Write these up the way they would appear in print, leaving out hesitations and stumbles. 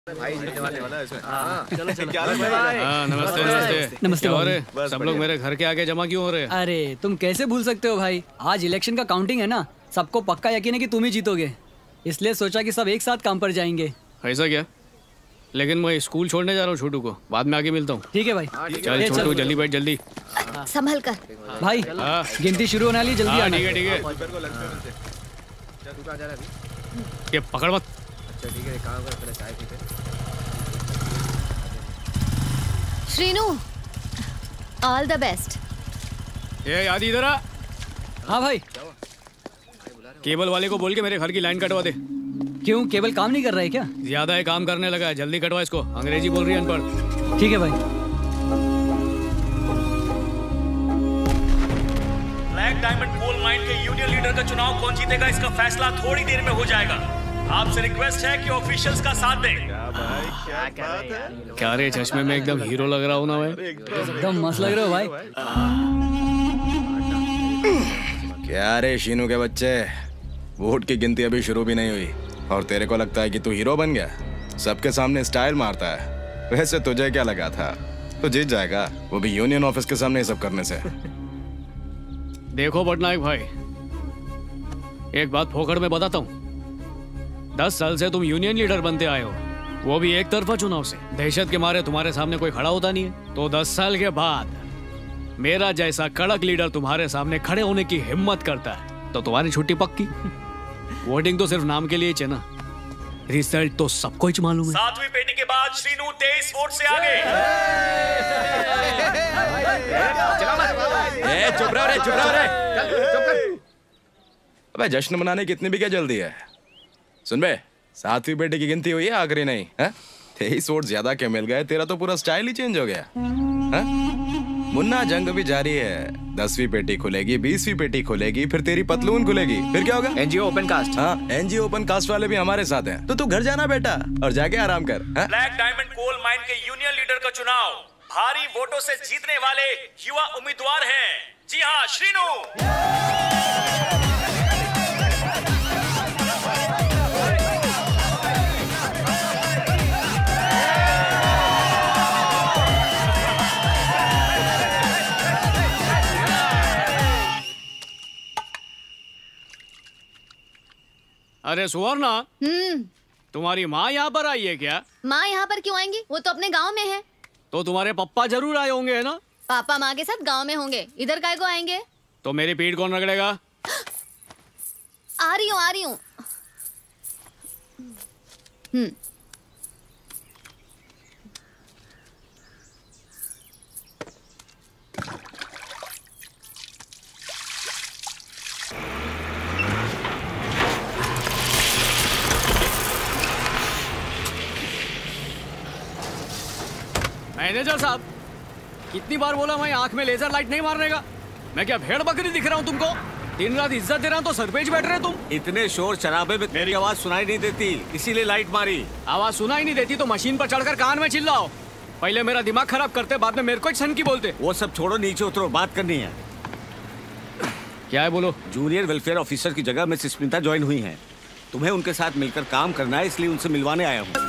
भाई वाला है इसमें। चलो चलो। नमस्ते नमस्ते नमस्ते क्या हो रहे? सब लोग मेरे घर के आगे जमा क्यों हो रहे हैं? अरे तुम कैसे भूल सकते हो भाई, आज इलेक्शन का काउंटिंग है ना, सबको पक्का यकीन है कि तुम ही जीतोगे, इसलिए सोचा कि सब एक साथ काम पर जाएंगे। ऐसा क्या? लेकिन मैं स्कूल छोड़ने जा रहा हूँ छोटू को, बाद में आके मिलता हूँ। ठीक है भाई। चल छोटू जल्दी बैठ जल्दी। संभल कर भाई, गिनती शुरू होने वाली, जल्दी आना। ठीक है ये पकड़ मत। अच्छा ठीक है, काम कर, पहले चाय पीते। Srinu, all the best. ये याद इधर आ। हाँ भाई। केबल वाले को बोल के मेरे घर की लाइन कटवा दे। क्यों, केबल काम नहीं कर रहा है क्या? ज्यादा है काम करने लगा है, जल्दी कटवा इसको, अंग्रेजी बोल रही है अनपढ़। ठीक है भाई। ब्लैक डायमंड कोल माइन के यूनियन लीडर का चुनाव कौन जीतेगा, इसका फैसला थोड़ी देर में हो जाएगा। आपसे रिक्वेस्ट है कि ऑफिशियल्स का साथ दें। क्या रे, चश्मे में एकदम हीरो लग रहा हूँ ना भाई? एकदम मस्त लग रहे हो भाई। क्या रे शीनू के बच्चे, वोट की गिनती अभी शुरू भी नहीं हुई और तेरे को लगता है कि तू हीरो बन गया? सबके सामने स्टाइल मारता है। वैसे तुझे क्या लगा था तू जीत जाएगा, वो भी यूनियन ऑफिस के सामने ये सब करने से? देखो पटनायक भाई, एक बात फोकड़ में बताता हूँ, 10 साल से तुम यूनियन लीडर बनते आए हो, वो भी एक तरफा चुनाव से। दहशत के मारे तुम्हारे सामने कोई खड़ा होता नहीं है, तो 10 साल के बाद मेरा जैसा कड़क लीडर तुम्हारे सामने खड़े होने की हिम्मत करता है तो तुम्हारी छुट्टी पक्की। वोटिंग तो सिर्फ नाम के लिए ही ना, रिजल्ट तो सबको ही मालूम है। 7वीं पेटी के बाद श्रीनू 23 वोट से आगे। चुप रहो रे, चुप रहो रे। अबे जश्न मनाने की इतनी भी क्या जल्दी है? सुन बे, 7वीं पेटी की गिनती हुई है, आखिरी नहीं है? 23 वोट ज्यादा क्या मिल गए, तेरा तो पूरा स्टाइल ही चेंज हो गया है? मुन्ना, जंग भी जारी है। 10वीं पेटी खुलेगी, 20वीं पेटी खुलेगी, फिर तेरी पतलून खुलेगी, फिर क्या होगा? NGO open cast. हाँ, एनजीओ ओपन कास्ट वाले भी हमारे साथ हैं, तो तू घर जाना बेटा और जाके आराम कर। ब्लैक डायमंड कोल माइन के यूनियन लीडर का चुनाव भारी वोटों से जीतने वाले युवा उम्मीदवार हैं। जी हाँ, श्रीनू। अरे सुवर्णा, तुम्हारी माँ यहाँ पर आई है क्या? माँ यहाँ पर क्यों आएंगी, वो तो अपने गांव में है। तो तुम्हारे पप्पा जरूर आए होंगे है ना? पापा माँ के साथ गांव में होंगे, इधर काय को आएंगे? तो मेरी पीठ कौन रगड़ेगा? आ रही हूँ। मैनेजर साहब, कितनी बार बोला मैं आंख में लेजर लाइट नहीं मारने का? मैं क्या भेड़ बकरी दिख रहा हूँ तुमको? दिन रात इज्जत दे रहा हूँ तो सर पे बैठ रहे तुम। इतने शोर शराबे में मेरी आवाज सुनाई नहीं देती, इसीलिए लाइट मारी। आवाज सुनाई नहीं देती तो मशीन पर चढ़कर कान में चिल्लाओ। पहले मेरा दिमाग खराब करते, बाद में मेरे को सन की बोलते। वो सब छोड़ो, नीचे उतरो, बात करनी है। क्या है बोलो? जूनियर वेलफेयर ऑफिसर की जगह मिस स्मिता ज्वाइन हुई हैं। तुम्हें उनके साथ मिलकर काम करना है, इसलिए उनसे मिलवाने आया हूँ।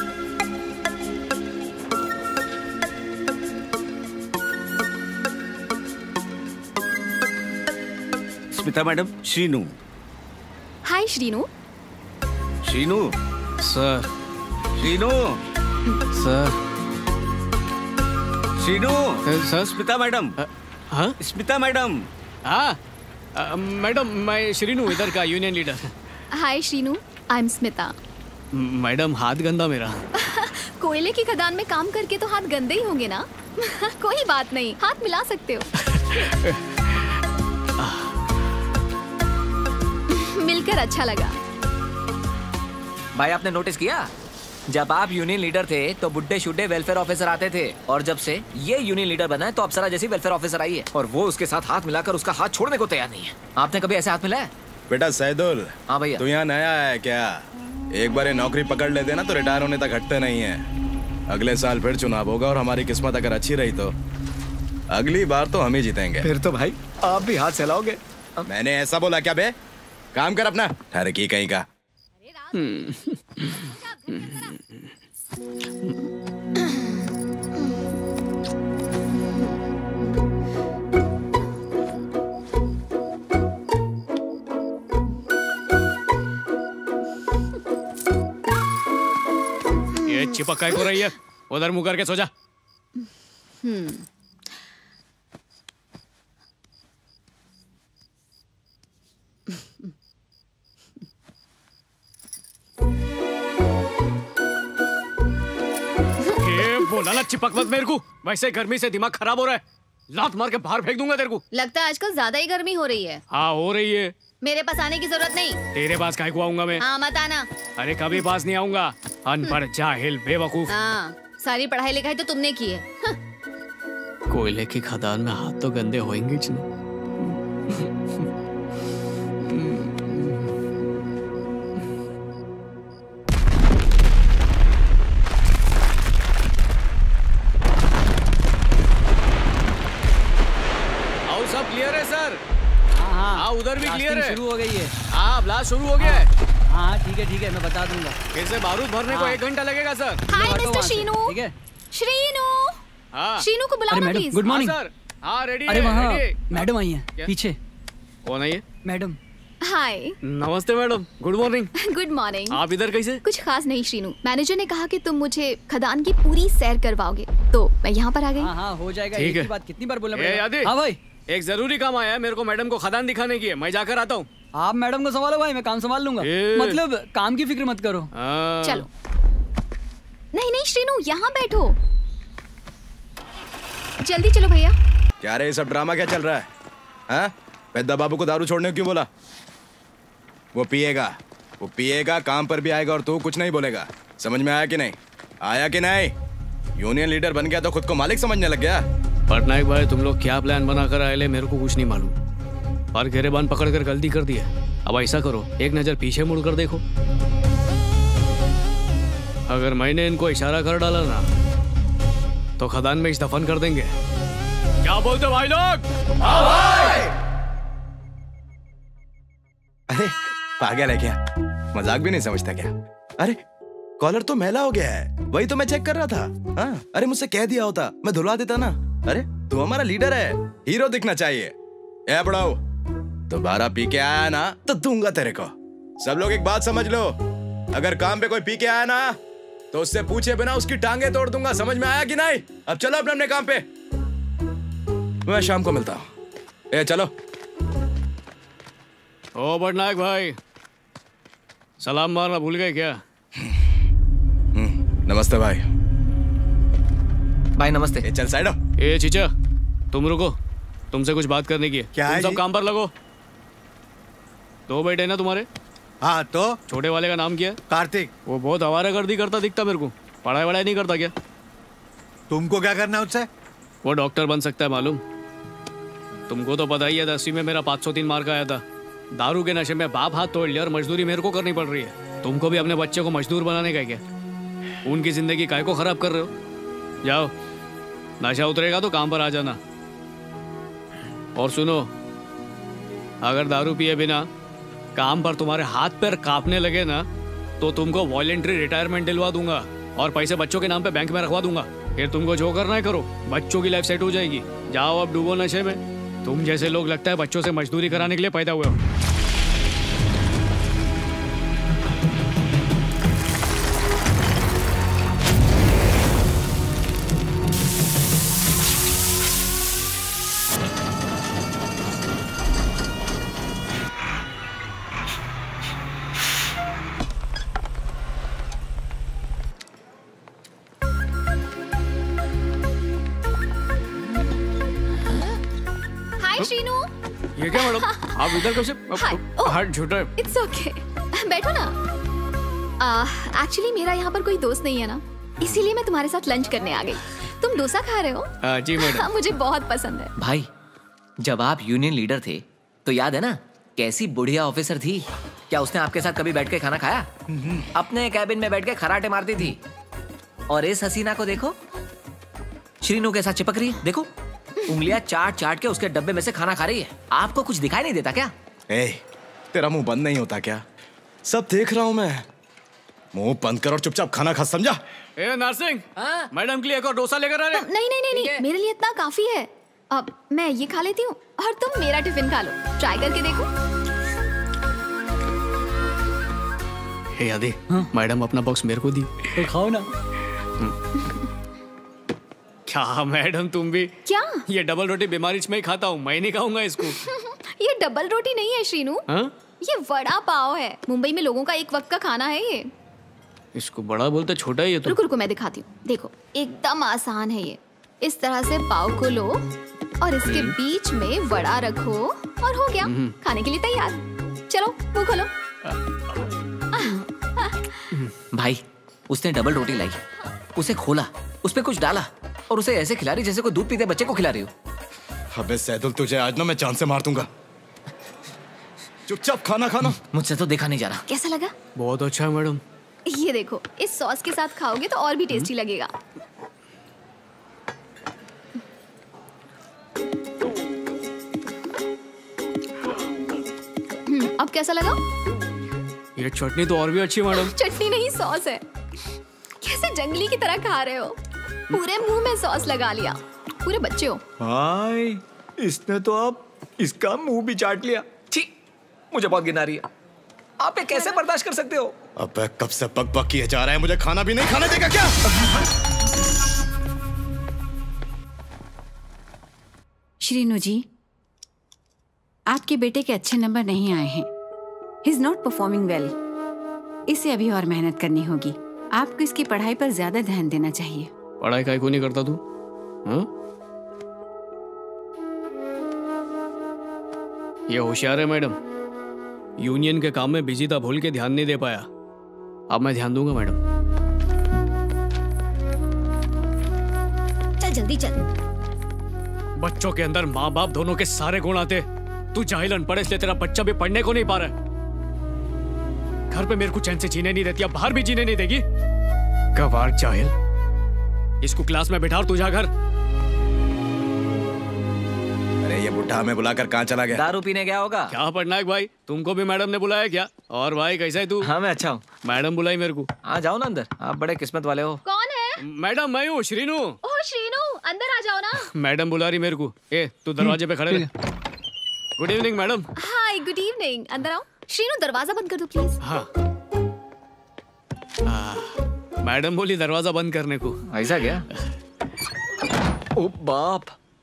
Smita madam, Srinu. Hi Srinu. Srinu sir. Srinu sir. Srinu sir. Smita madam. हाँ स्मिता मैडम। हाँ मैडम, मैं श्रीनू, इधर का union leader. Hi Srinu, I am Smita. Madam हाथ गंदा मेरा। कोयले की खदान में काम करके तो हाथ गंदे ही होंगे ना। कोई बात नहीं, हाथ मिला सकते हो। मिलकर अच्छा लगा। भाई आपने नोटिस किया, जब आप यूनियन लीडर थे तो बुड्ढे शुड्ढे वेलफेयर ऑफिसर आते थे, और जब से ये यूनियन लीडर बना है तो अप्सरा जैसी वेलफेयर ऑफिसर आई है, और वो उसके साथ हाथ मिलाकर उसका हाथ छोड़ने को तैयार नहीं है। आपने कभी ऐसे हाथ मिलाया? बेटा सैदुल। हाँ भैया। तू यहाँ नया है क्या? एक बार ये नौकरी पकड़ लेते ना तो रिटायर होने तक हटते नहीं है। अगले साल फिर चुनाव होगा और हमारी किस्मत अगर अच्छी रही तो अगली बार तो हम ही जीतेंगे। फिर तो भाई आप भी हाथ चलाओगे। मैंने ऐसा बोला क्या बे? काम कर अपना, ठहर की कहीं का। ये चिपक काय को रही है? उधर मुंह करके सो जा। बोला ना चिपक मत मेरे को, वैसे गर्मी से दिमाग खराब हो रहा है, लात मार के बाहर फेंक दूंगा तेरे को। लगता है आजकल ज्यादा ही गर्मी हो रही है। हाँ हो रही है। मेरे पास आने की जरूरत नहीं। तेरे पास काय को आऊंगा मैं? हाँ मत आना। अरे कभी पास नहीं आऊंगा, अनपढ़ जाहिल बेवकूफ। हाँ सारी पढ़ाई लिखाई तो तुमने की है। कोयले की खदान में हाथ तो गंदे होंगे ही नहीं। सब क्लियर है सर? हाँ उधर भी क्लियर है। शुरू हो गई है। हाँ ब्लास्ट शुरू हो गया है। हाँ ठीक है मैं बता दूंगा। कैसे बारूद भरने को 1 घंटा लगेगा सर। हाय मिस्टर श्रीनू। ठीक है श्रीनू। हाँ श्रीनू को बुलाओ ना प्लीज। Good morning sir. हाँ रेडी अरे है। वहाँ रेडी। मैडम आई है पीछे। कौन है ये? मैडम। हाय। नमस्ते madam, good morning. Good morning. आप इधर कैसे? कुछ खास नहीं श्रीनू, मैनेजर ने कहा कि तुम मुझे खदान की पूरी सैर करवाओगे, तो मैं यहाँ पर आ गई। हाँ हो जाएगा। ठीक एक है। ही बात कितनी बार बोलना ए, याद है? हाँ भाई एक जरूरी काम आया है, मेरे को मैडम को खदान दिखाने की है, मैं जाकर आता हूँ। आप मैडम को संभालो भाई, मैं काम संभाल लूंगा। मतलब काम की फिक्र मत करो। चलो। नहीं श्रीनू यहाँ बैठो, जल्दी चलो भैया। क्या रे, सब ड्रामा क्या चल रहा है? हाँ पेद्दा बाबू को दारू छोड़ने क्यों बोला? वो पिएगा, काम पर भी आएगा और तू कुछ नहीं बोलेगा। समझ में आया कि नहीं? आया कि नहीं? यूनियन लीडर बन गया तो खुद को मालिक समझने लग गया। पटनायक भाई तुम लोग क्या प्लान बनाकर आए ले मेरे को कुछ नहीं मालूम, पर गिरेबान पकड़ कर गलती कर दी है। अब ऐसा करो, एक नजर पीछे मुड़ कर देखो। अगर मैंने इनको इशारा कर डाला ना तो खदान में इस दफन कर देंगे। क्या बोलते भाई लोग? हाँ भाई। अरे पागल है क्या? मजाक भी नहीं समझता क्या? अरे कॉलर तो मैला हो गया है, वही तो मैं चेक कर रहा था। हाँ अरे मुझसे कह दिया होता, मैं धुलवा देता ना। अरे तू हमारा लीडर है, हीरो दिखना चाहिए। ए बड़ाओ, दोबारा पी के आया ना तो दूंगा तेरे को। सब लोग एक बात समझ लो, अगर काम पे कोई पी के आया ना तो उससे पूछे बिना उसकी टांगे तोड़ दूंगा। समझ में आया कि नहीं? अब चलो अपने अपने काम पे, मैं शाम को मिलता हूँ। ए चलो। ओ पटनायक भाई, सलाम मारना भूल गए क्या? नमस्ते भाई। भाई नमस्ते। ए चल साइड हो। ए चीचा तुम रुको, तुमसे कुछ बात करने की है। क्या तुम है सब जी? काम पर लगो। 2 बेटे ना तुम्हारे? हाँ तो छोटे वाले का नाम क्या है? कार्तिक। वो बहुत आवारागर्दी करता दिखता मेरे को, पढ़ाई वढ़ाई नहीं करता क्या? तुमको क्या करना है उससे? वो डॉक्टर बन सकता है मालूम। तुमको तो पता ही है 10वीं में मेरा 503 मार्क आया था। दारू के नशे में बाप हाथ तोड़ लिया और मजदूरी मेरे को करनी पड़ रही है। तुमको भी अपने बच्चे को मजदूर बनाने का क्या? उनकी जिंदगी काय को खराब कर रहे हो? जाओ, नशा उतरेगा तो काम पर आ जाना। और सुनो, अगर दारू पिए बिना काम पर तुम्हारे हाथ पैर कांपने लगे ना तो तुमको वॉलेंट्री रिटायरमेंट दिलवा दूंगा और पैसे बच्चों के नाम पे बैंक में रखवा दूंगा। फिर तुमको जो करना है करो, बच्चों की लाइफ सेट हो जाएगी। जाओ अब डूबो नशे में। तुम जैसे लोग लगता है बच्चों से मजदूरी कराने के लिए पैदा हुए हो। हाय श्रीनू। ये क्या मैडम, आप इधर कैसे? हाय। ओह, हाथ झूठा है। इट्स ओके, बैठो ना। एक्चुअली मेरा यहाँ पर कोई दोस्त नहीं है ना, इसीलिए मैं तुम्हारे साथ लंच करने आ गई। तुम डोसा खा रहे हो? हाँ जी मैडम। हाँ, मुझे बहुत पसंद है। भाई जब आप यूनियन लीडर थे तो याद है ना कैसी बुढ़िया ऑफिसर थी? क्या उसने आपके साथ कभी बैठ के खाना खाया? अपने कैबिन में बैठ के खराटे मारती थी। और इस हसीना को देखो, श्रीनू के साथ चिपक रही है। देखो उंगलियां चाट चाट के उसके डब्बे में से खाना खा रही है। आपको कुछ दिखाई नहीं देता क्या? ए तेरा मुंह बंद नहीं होता क्या? सब देख रहा हूं मैं। मुंह बंद कर और चुपचाप खाना खा, समझा? ए नरसिंह, हाँ? मैडम के लिए एक और डोसा लेकर आ रहे। नहीं नहीं नहीं नहीं, मेरे लिए इतना काफी है। अब मैं ये खा लेती हूँ और तुम मेरा टिफिन खा लो। ट्राई करके देखो। हे आदि, मैडम अपना बॉक्स मेरे को दी। तो खाओ ना। क्या मैडम तुम भी? क्या? ये डबल रोटी बीमारी में ही खाता हूँ, मैं नहीं खाऊंगा इसको। ये डबल रोटी नहीं है श्रीनू, हाँ? ये वड़ा पाव है। मुंबई में लोगों का एक वक्त का खाना है ये। इसको बड़ा बोलते छोटा ही है तो। रुको रुको, मैं दिखाती हूँ। देखो, एकदम आसान है ये। इस तरह से पाव को लो और इसके बीच में वड़ा रखो और हो गया, खाने के लिए तैयार। चलो मुंह खोलो। भाई, उसने डबल रोटी लाई, उसे खोला, उस पे कुछ डाला और उसे ऐसे खिला रही जैसे कोई दूध पीते बच्चे को खिला रही हो। अबे सैदुल, तुझे आज ना मैं जान से मार दूंगा। चुपचाप खाना खाना। मुझसे तो देखा नहीं जा रहा। कैसा लगा? बहुत अच्छा है मैडम। ये देखो, इस सॉस के साथ खाओगे तो और भी टेस्टी लगेगा। अब कैसा लगा? ये चटनी तो और भी अच्छी है मैडम। चटनी नहीं, सॉस है। कैसे जंगली की तरह खा रहे हो? पूरे मुंह में सॉस लगा लिया। पूरे बच्चे हो। भाई, इसने तो अब इसका मुंह भी चाट लिया। छी, मुझे बहुत गिना रही है। आप ये कैसे बर्दाश्त कर सकते हो? अबे कब से बक बक किए जा रहा है, मुझे खाना भी नहीं खाने देगा क्या? श्रीनु जी, आपके बेटे के अच्छे नंबर नहीं आए हैं। He is not performing well. इसे अभी और मेहनत करनी होगी। आपको इसकी पढ़ाई पर ज्यादा ध्यान देना चाहिए। पढ़ाई काहे को नहीं करता तू? हाँ? ये होशियार है मैडम। यूनियन के काम में बिजी था, भूल के ध्यान नहीं दे पाया। अब मैं ध्यान दूंगा मैडम। चल जल्दी चल। बच्चों के अंदर माँ बाप दोनों के सारे गुण आते। तू जाहिल अनपढ़, इसलिए तेरा बच्चा भी पढ़ने को नहीं पा रहा है। घर पे मेरे को चैन से जीने नहीं देती, अब बाहर भी जीने नहीं देगी। गवार जाहिल। इसको क्लास में बैठा और तू जा घर। अरे ये बुढ़ा हमें बुलाकर कहाँ चला गया? दारू पीने गया होगा। क्या पटनायक भाई, तुमको भी मैडम ने बुलाया क्या? और भाई कैसा है तू? हाँ, मैं अच्छा हूँ। मैडम बुलाई मेरे को। हाँ, जाओ ना अंदर, आप बड़े किस्मत वाले हो। कौन है? मैडम मैं हूँ, श्रीनु। ओह श्रीनु, अंदर आ जाओ ना। मैडम बुला रही मेरे को। ए तू दरवाजे पे खड़े रह। Good evening madam. Hi, good evening. अंदर आओ। श्रीनु, दरवाजा बंद कर दो प्लीज। हाँ। मैडम बोली दरवाजा बंद करने को। ऐसा क्या? ओ बाप।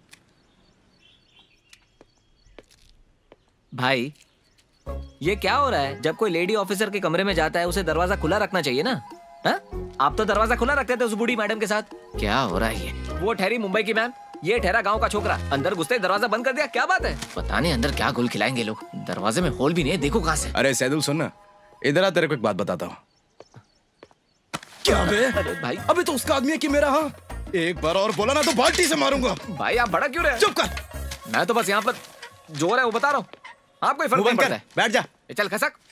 भाई, ये क्या हो रहा है? जब कोई लेडी ऑफिसर के कमरे में जाता है, उसे दरवाजा खुला रखना चाहिए ना? हा? आप तो दरवाजा खुला रखते थे उस बूढ़ी मैडम के साथ। क्या हो रहा है ये? वो ठहरी मुंबई की मैम, ये ठहरा गांव का छोकरा। अंदर घुसते दरवाजा बंद कर दिया, क्या बात है? पता नहीं अंदर क्या गुल खिलाएंगे लोग। दरवाजे में होल भी नहीं है, देखो कहाँ से। अरे सैदुल सुन ना, इधर आ, तेरे को एक बात बताता हूँ। क्या बे? अरे भाई, अबे तो उसका आदमी है कि मेरा? हाँ, एक बार और बोला ना तो बाल्टी से मारूंगा। भाई आप भड़क क्यों रहे? चुप कर। मैं तो बस यहाँ पर जोर है वो बता रहा हूँ। आपको फर्क नहीं पड़ता है। बैठ जा। चल खसक।